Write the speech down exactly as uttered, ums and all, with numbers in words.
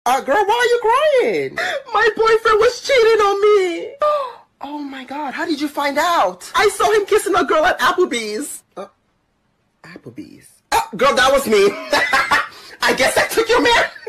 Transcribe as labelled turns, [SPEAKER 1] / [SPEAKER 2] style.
[SPEAKER 1] Uh, girl, why are you crying?
[SPEAKER 2] My boyfriend was cheating on me.
[SPEAKER 1] Oh my God, how did you find out?
[SPEAKER 2] I saw him kissing a girl at Applebee's.
[SPEAKER 1] Uh, Applebee's? Oh, girl, that was me. I guess I took your man.